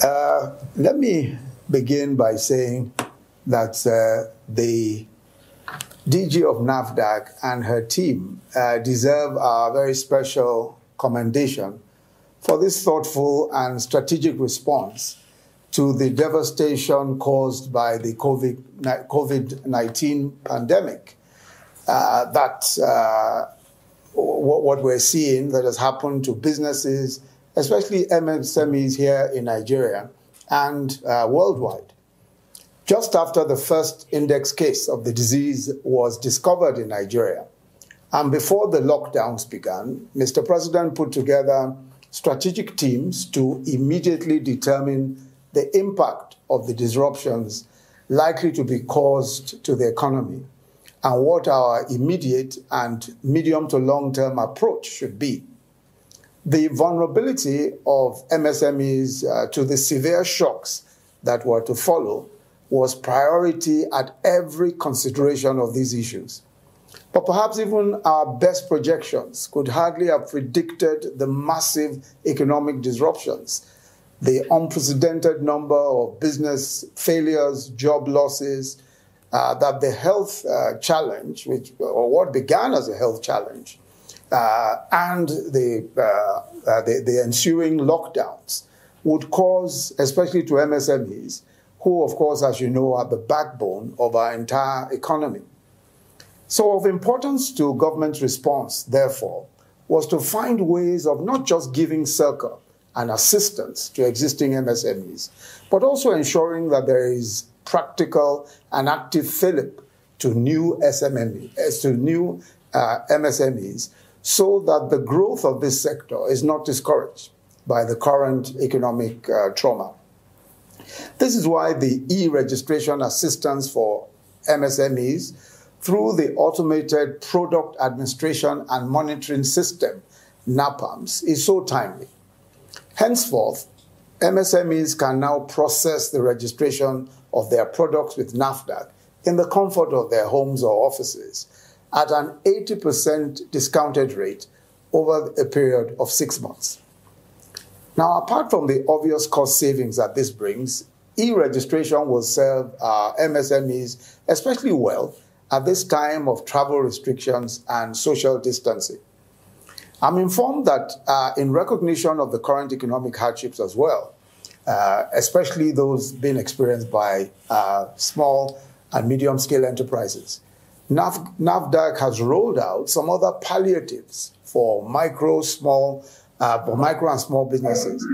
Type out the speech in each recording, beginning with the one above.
Let me begin by saying that the DG of NAFDAC and her team deserve a very special commendation for this thoughtful and strategic response to the devastation caused by the COVID-19 pandemic. What we're seeing that has happened to businesses, especially MSMEs here in Nigeria and worldwide. Just after the first index case of the disease was discovered in Nigeria, and before the lockdowns began, Mr. President put together strategic teams to immediately determine the impact of the disruptions likely to be caused to the economy and what our immediate and medium to long-term approach should be. The vulnerability of MSMEs to the severe shocks that were to follow was priority at every consideration of these issues. But perhaps even our best projections could hardly have predicted the massive economic disruptions, the unprecedented number of business failures, job losses, that the health challenge, or what began as a health challenge, and the ensuing lockdowns would cause, especially to MSMEs, who, of course, as you know, are the backbone of our entire economy. So of importance to government's response, therefore, was to find ways of not just giving succor and assistance to existing MSMEs, but also ensuring that there is practical and active fillip to new MSMEs, so that the growth of this sector is not discouraged by the current economic trauma. This is why the e-registration assistance for MSMEs through the Automated Product Administration and Monitoring System, NAPAMS, is so timely. Henceforth, MSMEs can now process the registration of their products with NAFDAC in the comfort of their homes or offices at an 80% discounted rate over a period of 6 months. Now, apart from the obvious cost savings that this brings, e-registration will serve our MSMEs especially well at this time of travel restrictions and social distancing. I'm informed that in recognition of the current economic hardships as well, especially those being experienced by small and medium-scale enterprises, NAFDAC has rolled out some other palliatives for micro and small businesses,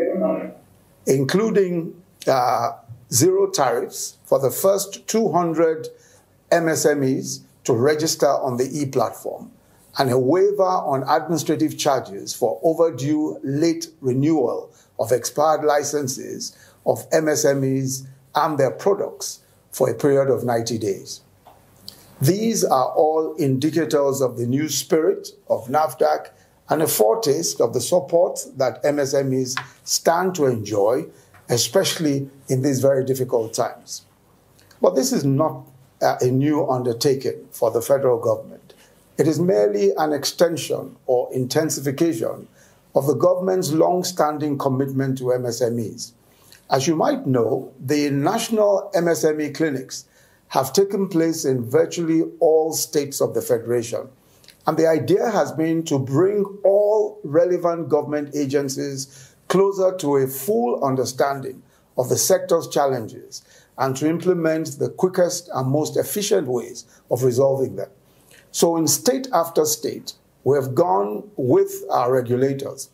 including zero tariffs for the first 200 MSMEs to register on the e-platform, and a waiver on administrative charges for overdue late renewal of expired licenses of MSMEs and their products for a period of 90 days. These are all indicators of the new spirit of NAFDAC and a foretaste of the support that MSMEs stand to enjoy, especially in these very difficult times. But this is not a new undertaking for the federal government. It is merely an extension or intensification of the government's long-standing commitment to MSMEs. As you might know, the national MSME clinics have taken place in virtually all states of the Federation. And the idea has been to bring all relevant government agencies closer to a full understanding of the sector's challenges and to implement the quickest and most efficient ways of resolving them. So in state after state, we have gone with our regulators,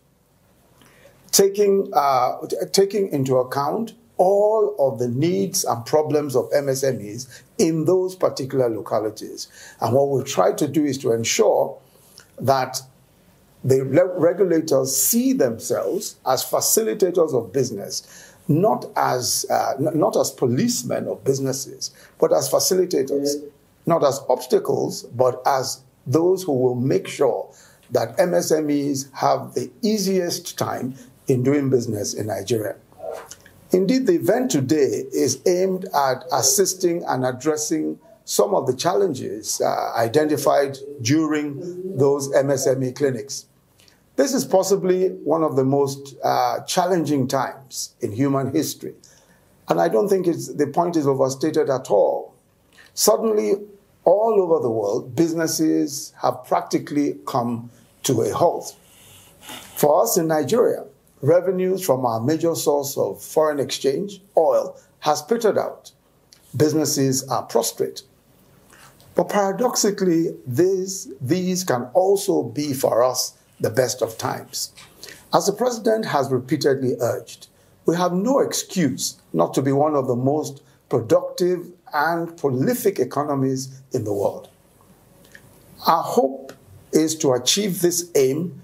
taking into account all of the needs and problems of MSMEs in those particular localities. And what we've tried to do is to ensure that the regulators see themselves as facilitators of business, not as policemen of businesses, but as facilitators, not as obstacles, but as those who will make sure that MSMEs have the easiest time in doing business in Nigeria. Indeed, the event today is aimed at assisting and addressing some of the challenges identified during those MSME clinics. This is possibly one of the most challenging times in human history. And I don't think the point is overstated at all. Suddenly, all over the world, businesses have practically come to a halt. For us in Nigeria, revenues from our major source of foreign exchange, oil, has petered out. Businesses are prostrate. But paradoxically, these can also be for us the best of times. As the president has repeatedly urged, we have no excuse not to be one of the most productive and prolific economies in the world. Our hope is to achieve this aim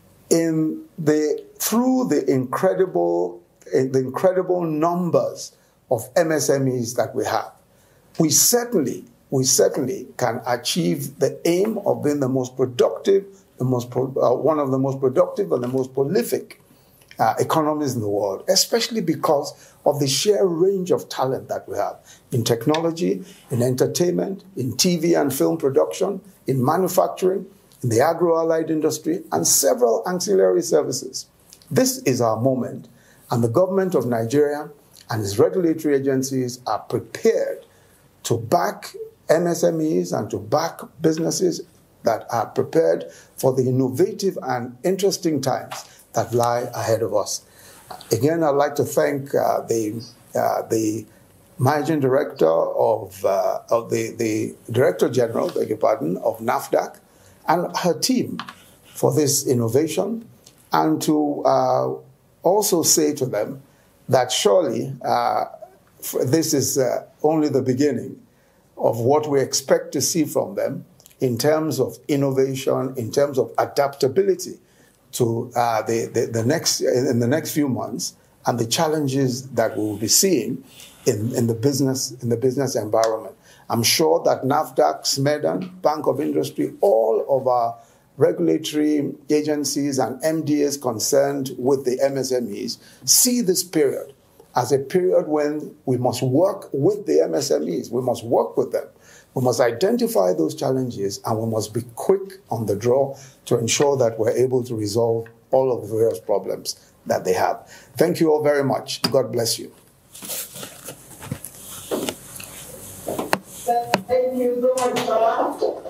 through the incredible numbers of MSMEs that we have. We certainly can achieve the aim of being the most productive, one of the most productive and the most prolific economies in the world, especially because of the sheer range of talent that we have in technology, in entertainment, in TV and film production, in manufacturing, in the agro-allied industry, and several ancillary services. This is our moment, and the government of Nigeria and its regulatory agencies are prepared to back MSMEs and to back businesses that are prepared for the innovative and interesting times that lie ahead of us. Again, I'd like to thank the managing director of the Director General, beg your pardon, of NAFDAC and her team for this innovation, and to also say to them that surely this is only the beginning of what we expect to see from them in terms of innovation, in terms of adaptability to in the next few months and the challenges that we will be seeing in the business environment. I'm sure that NAFDAC, SMEDAN, Bank of Industry, all of our regulatory agencies and MDAs concerned with the MSMEs see this period as a period when we must work with the MSMEs. We must work with them. We must identify those challenges, and we must be quick on the draw to ensure that we're able to resolve all of the various problems that they have. Thank you all very much. God bless you. Thank you so much, sir.